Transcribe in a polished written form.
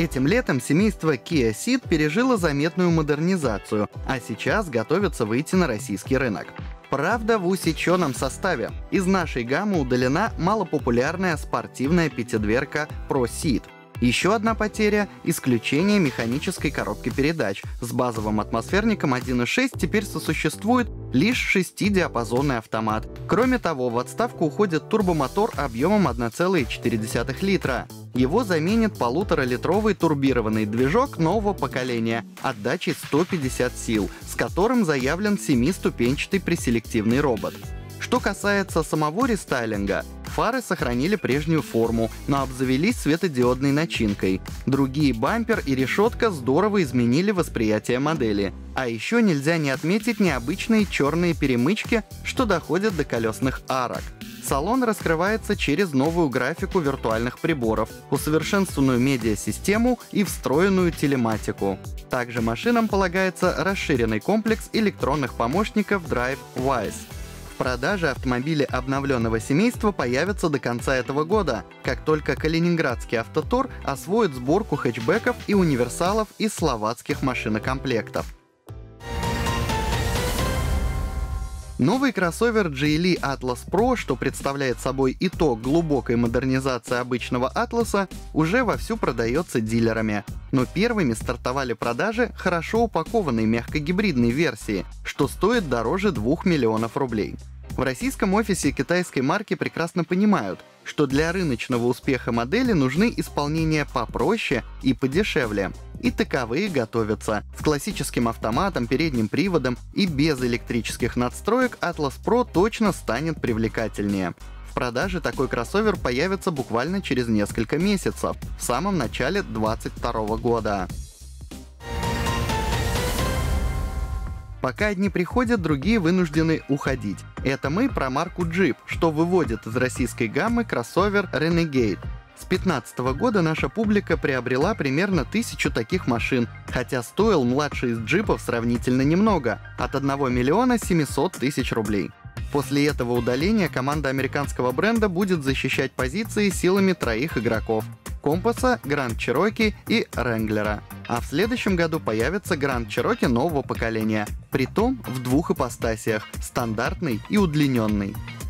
Этим летом семейство Kia Ceed пережило заметную модернизацию, а сейчас готовится выйти на российский рынок. Правда, в усеченном составе. Из нашей гаммы удалена малопопулярная спортивная пятидверка Pro Ceed. Еще одна потеря – исключение механической коробки передач. С базовым атмосферником 1.6 теперь сосуществует лишь 6-диапазонный автомат. Кроме того, в отставку уходит турбомотор объемом 1,4 литра. Его заменит 1,5-литровый турбированный движок нового поколения отдачей 150 сил, с которым заявлен 7-ступенчатый преселективный робот. Что касается самого рестайлинга, фары сохранили прежнюю форму, но обзавелись светодиодной начинкой. Другие бампер и решетка здорово изменили восприятие модели. А еще нельзя не отметить необычные черные перемычки, что доходят до колесных арок. Салон раскрывается через новую графику виртуальных приборов, усовершенствованную медиасистему и встроенную телематику. Также машинам полагается расширенный комплекс электронных помощников DriveWise. В продаже автомобили обновленного семейства появятся до конца этого года, как только Калининградский автотор освоит сборку хэтчбеков и универсалов из словацких машинокомплектов. Новый кроссовер Geely Atlas Pro, что представляет собой итог глубокой модернизации обычного Атласа, уже вовсю продается дилерами. Но первыми стартовали продажи хорошо упакованной мягкогибридной версии, что стоит дороже 2 миллионов рублей. В российском офисе китайской марки прекрасно понимают, что для рыночного успеха модели нужны исполнения попроще и подешевле. И таковые готовятся. С классическим автоматом, передним приводом и без электрических надстроек Atlas Pro точно станет привлекательнее. В продаже такой кроссовер появится буквально через несколько месяцев, в самом начале 2022 года. Пока одни приходят, другие вынуждены уходить. Это мы про марку Jeep, что выводит из российской гаммы кроссовер Renegade. С 2015 года наша публика приобрела примерно 1000 таких машин, хотя стоил младший из джипов сравнительно немного – от 1 миллиона 700 тысяч рублей. После этого удаления команда американского бренда будет защищать позиции силами 3 игроков – Компаса, Grand Cherokee и Wrangler. А в следующем году появится Grand Cherokee нового поколения, притом в 2 ипостасях – стандартный и удлиненный.